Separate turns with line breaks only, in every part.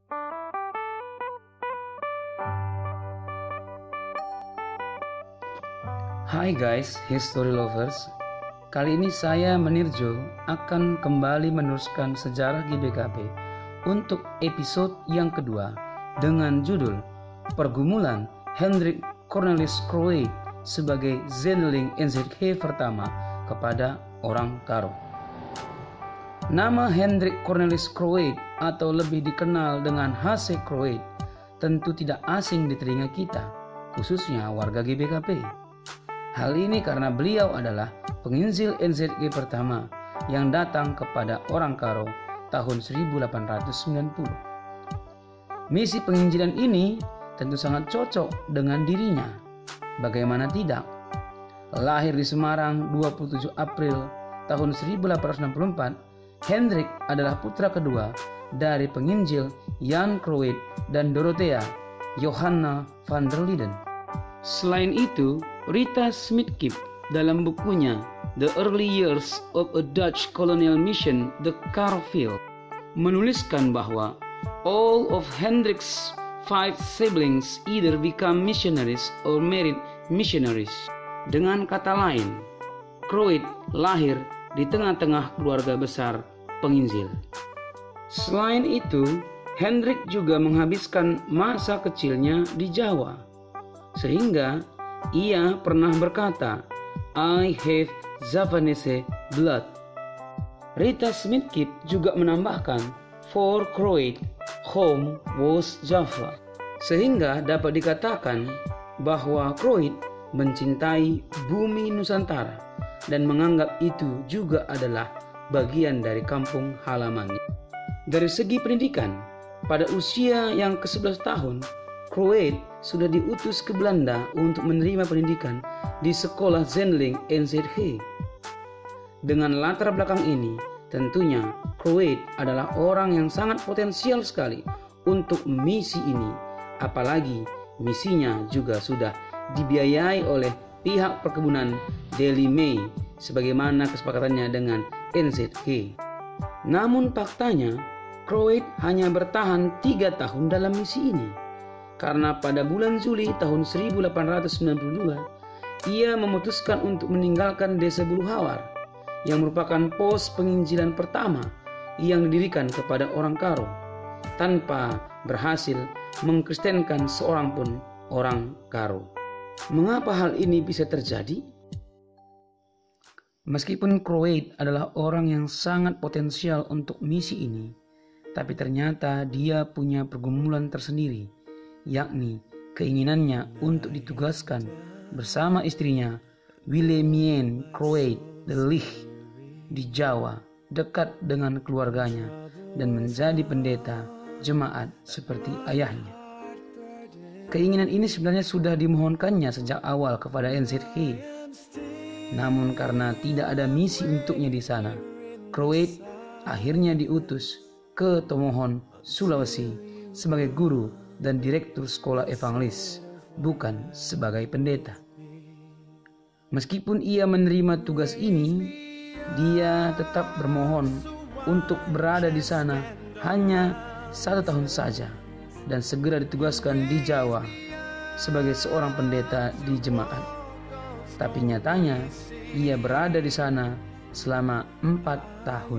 Hai guys, history lovers. Kali ini saya Menirjo akan kembali meneruskan sejarah GBKP untuk episode yang kedua dengan judul Pergumulan Hendrik Cornelis Crooeit sebagai zendeling NZG pertama kepada orang Karo. Nama Hendrik Cornelis Crooeit atau lebih dikenal dengan H.C. Crooeit tentu tidak asing di telinga kita, khususnya warga GBKP. Hal ini karena beliau adalah penginjil NZG pertama yang datang kepada orang Karo tahun 1890. Misi penginjilan ini tentu sangat cocok dengan dirinya. Bagaimana tidak? Lahir di Semarang 27 April tahun 1864, Hendrik adalah putra kedua dari penginjil Jan Crooeit dan Dorothea Johanna van der Linden. Selain itu, Rita Smith-Kip dalam bukunya The Early Years of a Dutch Colonial Mission, The Karofield, menuliskan bahwa all of Hendrik's 5 siblings either become missionaries or married missionaries. Dengan kata lain, Crooeit lahir di tengah-tengah keluarga besar penginjil. Selain itu, Hendrik juga menghabiskan masa kecilnya di Jawa, sehingga ia pernah berkata, I have Javanese blood. Rita Smith-Kip juga menambahkan, for Crooeit, home was Java. Sehingga dapat dikatakan bahwa Crooeit mencintai bumi Nusantara dan menganggap itu juga adalah bagian dari kampung halamannya. Dari segi pendidikan, pada usia yang ke-11 tahun, Crooeit sudah diutus ke Belanda untuk menerima pendidikan di sekolah zendeling NZG. Dengan latar belakang ini, tentunya Crooeit adalah orang yang sangat potensial sekali untuk misi ini, apalagi misinya juga sudah dibiayai oleh pihak perkebunan Daily May sebagaimana kesepakatannya dengan NZG. Namun faktanya, Crooeit hanya bertahan 3 tahun dalam misi ini, karena pada bulan Juli tahun 1892 ia memutuskan untuk meninggalkan desa Buluhawar yang merupakan pos penginjilan pertama yang didirikan kepada orang Karo tanpa berhasil mengkristenkan seorang pun orang Karo. Mengapa hal ini bisa terjadi? Meskipun Crooeit adalah orang yang sangat potensial untuk misi ini, tapi ternyata dia punya pergumulan tersendiri, yakni keinginannya untuk ditugaskan bersama istrinya Willemien Crooeit de Ligt di Jawa dekat dengan keluarganya dan menjadi pendeta jemaat seperti ayahnya. Keinginan ini sebenarnya sudah dimohonkannya sejak awal kepada NZG. Namun karena tidak ada misi untuknya di sana, Crooeit akhirnya diutus ke Tomohon, Sulawesi sebagai guru dan direktur sekolah evangelis, bukan sebagai pendeta. Meskipun ia menerima tugas ini, dia tetap bermohon untuk berada di sana hanya 1 tahun saja dan segera ditugaskan di Jawa sebagai seorang pendeta di jemaat. Tapi nyatanya ia berada di sana selama 4 tahun.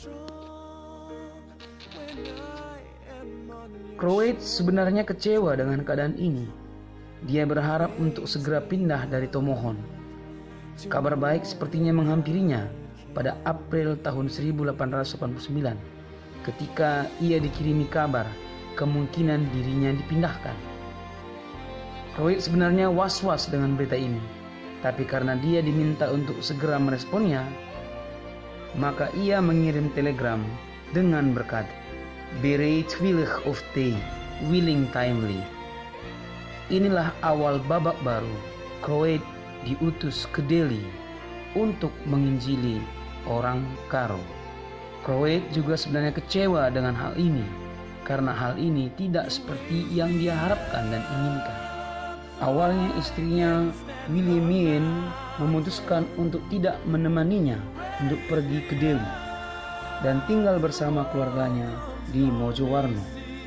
Crooeit sebenarnya kecewa dengan keadaan ini. Dia berharap untuk segera pindah dari Tomohon. Kabar baik sepertinya menghampirinya pada April tahun 1889 ketika ia dikirimi kabar kemungkinan dirinya dipindahkan. Crooeit sebenarnya was-was dengan berita ini, tapi karena dia diminta untuk segera meresponnya, maka ia mengirim telegram dengan berkata, Bereidwillig of thee, willing timely. Inilah awal babak baru. Crooeit diutus ke Delhi untuk menginjili orang Karo. Crooeit juga sebenarnya kecewa dengan hal ini, karena hal ini tidak seperti yang dia harapkan dan inginkan. Awalnya istrinya Willemien memutuskan untuk tidak menemaninya untuk pergi ke Delhi dan tinggal bersama keluarganya di Mojowarno.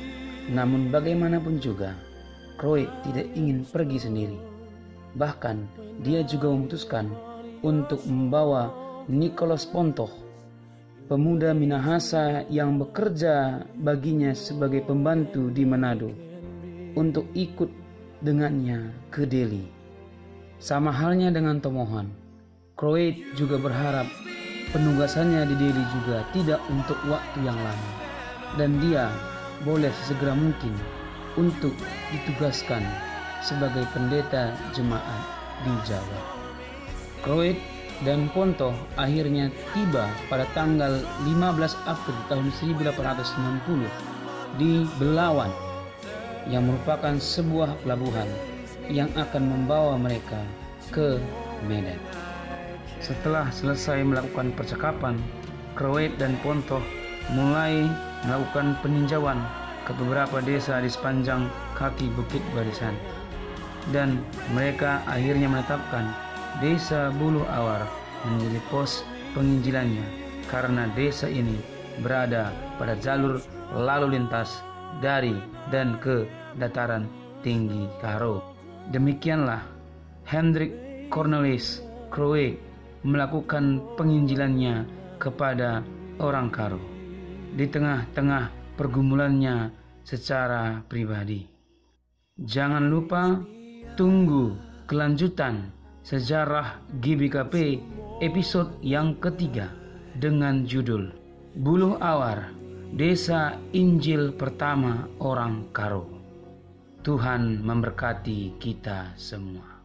Namun bagaimanapun juga, Kroik tidak ingin pergi sendiri. Bahkan dia juga memutuskan untuk membawa Nicholas Pontoh, pemuda Minahasa yang bekerja baginya sebagai pembantu di Manado, untuk ikut dengannya ke Delhi. Sama halnya dengan Tomohon, Kroik juga berharap penugasannya di Delhi juga tidak untuk waktu yang lama, dan dia boleh sesegera mungkin untuk ditugaskan sebagai pendeta jemaat di Jawa. Kroik dan Pontoh akhirnya tiba pada tanggal 15 April tahun 1890 di Belawan, yang merupakan sebuah pelabuhan yang akan membawa mereka ke Medan. Setelah selesai melakukan percakapan, Kroik dan Pontoh mulai melakukan peninjauan ke beberapa desa di sepanjang kaki Bukit Barisan, dan mereka akhirnya menetapkan Desa Buluh Awar menjadi pos penginjilannya, karena desa ini berada pada jalur lalu lintas dari dan ke dataran tinggi Karo. Demikianlah Hendrik Cornelis Kroik melakukan penginjilannya kepada orang Karo di tengah-tengah pergumulannya secara pribadi. Jangan lupa tunggu kelanjutan sejarah GBKP episode yang ketiga dengan judul Buluh Awar, Desa Injil Pertama Orang Karo. Tuhan memberkati kita semua.